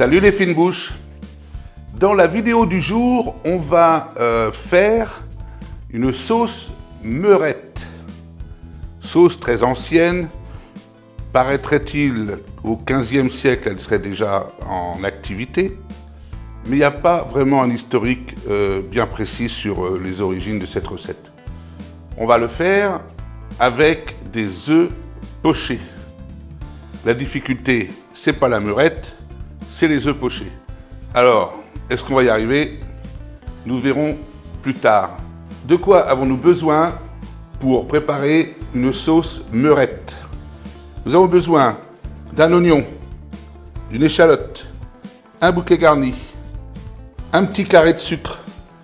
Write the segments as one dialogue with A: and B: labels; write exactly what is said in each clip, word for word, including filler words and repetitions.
A: Salut les fines bouches. Dans la vidéo du jour, on va euh, faire une sauce meurette. Sauce très ancienne, paraîtrait-il au quinzième siècle, elle serait déjà en activité, mais il n'y a pas vraiment un historique euh, bien précis sur euh, les origines de cette recette. On va le faire avec des œufs pochés. La difficulté, c'est pas la meurette, c'est les œufs pochés. Alors, est-ce qu'on va y arriver? Nous verrons plus tard. De quoi avons-nous besoin pour préparer une sauce meurette? Nous avons besoin d'un oignon, d'une échalote, un bouquet garni, un petit carré de sucre,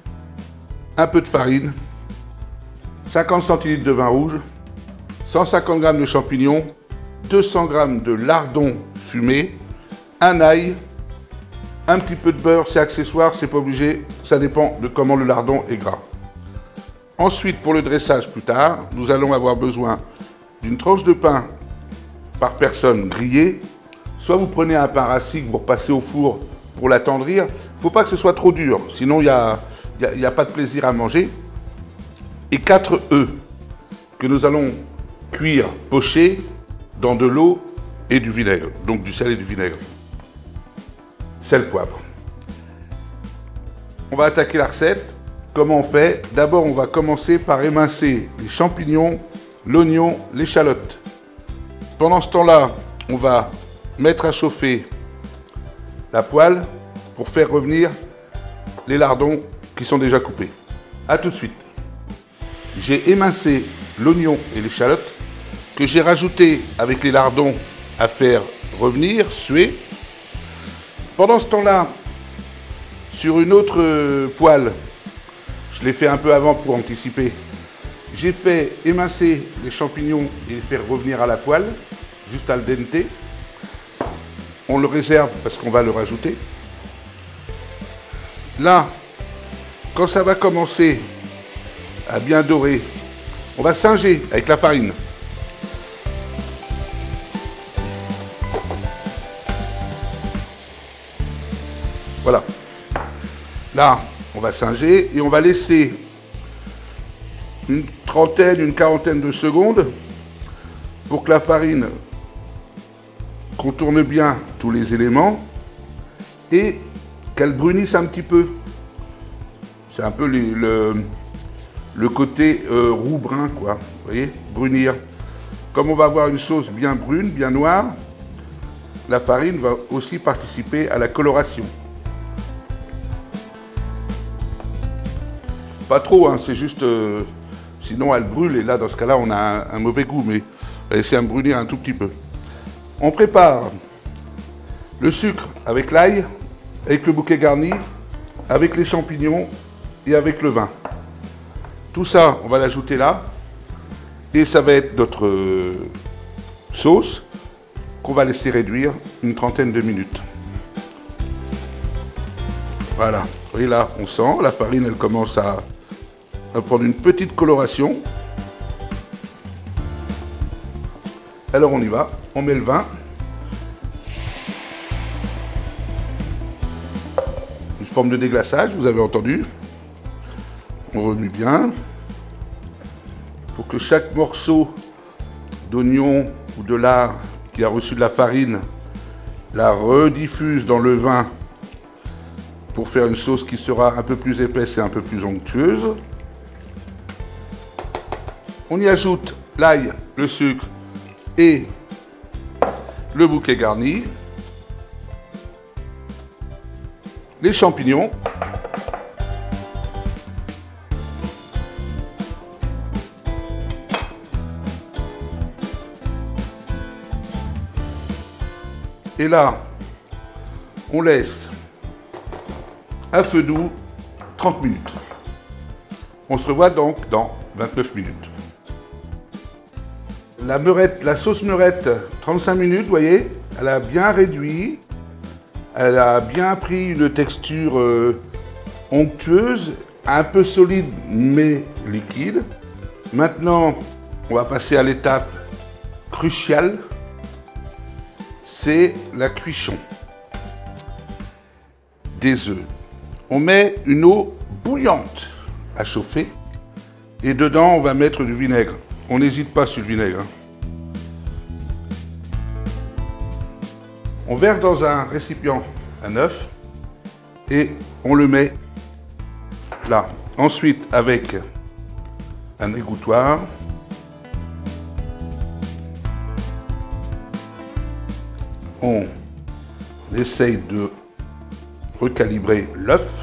A: un peu de farine, cinquante centilitres de vin rouge, cent cinquante grammes de champignons, deux cents grammes de lardons fumés, un ail, un petit peu de beurre, c'est accessoire, c'est pas obligé, ça dépend de comment le lardon est gras. Ensuite, pour le dressage plus tard, nous allons avoir besoin d'une tranche de pain par personne grillée. Soit vous prenez un pain rassis que vous repassez au four pour l'attendrir. Il ne faut pas que ce soit trop dur, sinon il n'y a, y a, y a pas de plaisir à manger. Et quatre œufs que nous allons cuire pochés dans de l'eau et du vinaigre, donc du sel et du vinaigre. Sel, poivre. On va attaquer la recette. Comment on fait? D'abord, on va commencer par émincer les champignons, l'oignon, l'échalote. Pendant ce temps-là, on va mettre à chauffer la poêle pour faire revenir les lardons qui sont déjà coupés. A tout de suite. J'ai émincé l'oignon et l'échalote que j'ai rajouté avec les lardons à faire revenir, suer. Pendant ce temps-là, sur une autre poêle, je l'ai fait un peu avant pour anticiper, j'ai fait émincer les champignons et les faire revenir à la poêle, juste al dente. On le réserve parce qu'on va le rajouter. Là, quand ça va commencer à bien dorer, on va singer avec la farine. Voilà. Là, on va singer et on va laisser une trentaine, une quarantaine de secondes pour que la farine contourne bien tous les éléments et qu'elle brunisse un petit peu. C'est un peu les, le, le côté euh, roux-brun, quoi. Vous voyez, brunir. Comme on va avoir une sauce bien brune, bien noire, la farine va aussi participer à la coloration. Pas trop, hein, c'est juste... Euh, sinon, elle brûle et là, dans ce cas-là, on a un, un mauvais goût, mais on va essayer de brunir un tout petit peu. On prépare le sucre avec l'ail, avec le bouquet garni, avec les champignons et avec le vin. Tout ça, on va l'ajouter là. Et ça va être notre euh, sauce qu'on va laisser réduire une trentaine de minutes. Voilà. Vous voyez là, on sent, la farine, elle commence à... On va prendre une petite coloration. Alors on y va, on met le vin. Une forme de déglaçage, vous avez entendu. On remue bien. Pour que chaque morceau d'oignon ou de lard qui a reçu de la farine la rediffuse dans le vin pour faire une sauce qui sera un peu plus épaisse et un peu plus onctueuse. On y ajoute l'ail, le sucre et le bouquet garni, les champignons, et là, on laisse à feu doux trente minutes. On se revoit donc dans vingt-neuf minutes. La meurette, la sauce meurette, trente-cinq minutes, vous voyez, elle a bien réduit, elle a bien pris une texture euh, onctueuse, un peu solide mais liquide. Maintenant, on va passer à l'étape cruciale, c'est la cuisson. des œufs. On met une eau bouillante à chauffer et dedans on va mettre du vinaigre. On n'hésite pas sur le vinaigre. On verse dans un récipient à neuf et on le met là. Ensuite, avec un égouttoir, on essaye de recalibrer l'œuf.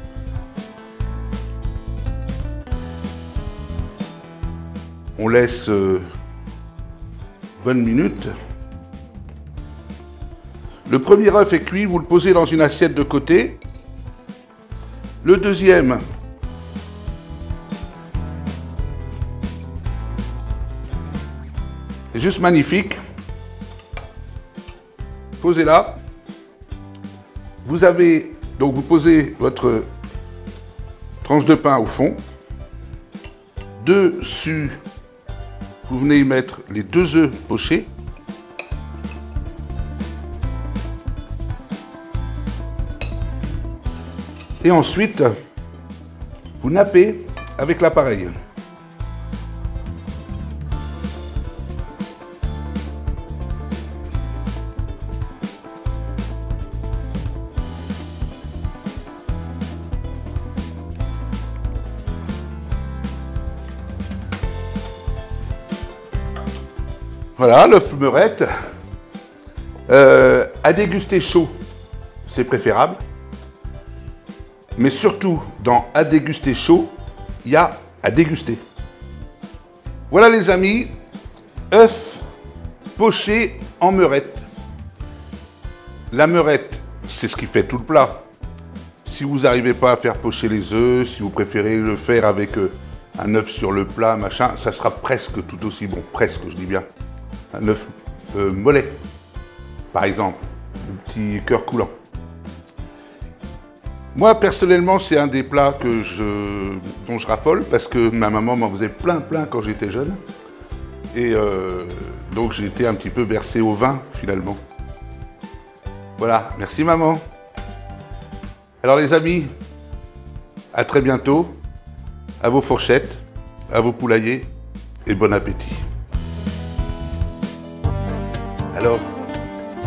A: On laisse euh, bonne minute. Le premier œuf est cuit, vous le posez dans une assiette de côté. Le deuxième, est juste magnifique. Posez là. Vous avez, donc vous posez votre tranche de pain au fond. Dessus, vous venez y mettre les deux œufs pochés. Et ensuite, vous nappez avec l'appareil. Voilà, l'œuf meurette. Euh, à déguster chaud, c'est préférable. Mais surtout, dans à déguster chaud, il y a à déguster. Voilà les amis, œuf poché en meurette. La meurette, c'est ce qui fait tout le plat. Si vous n'arrivez pas à faire pocher les œufs, si vous préférez le faire avec euh, un œuf sur le plat, machin, ça sera presque tout aussi bon. Presque, je dis bien. Un œuf euh, mollet, par exemple. Un petit cœur coulant. Moi, personnellement, c'est un des plats que je, dont je raffole parce que ma maman m'en faisait plein, plein quand j'étais jeune. Et euh, donc, j'ai été un petit peu bercé au vin, finalement. Voilà, merci maman. Alors les amis, à très bientôt. À vos fourchettes, à vos poulaillers et bon appétit. Alors, tout se passe bien ?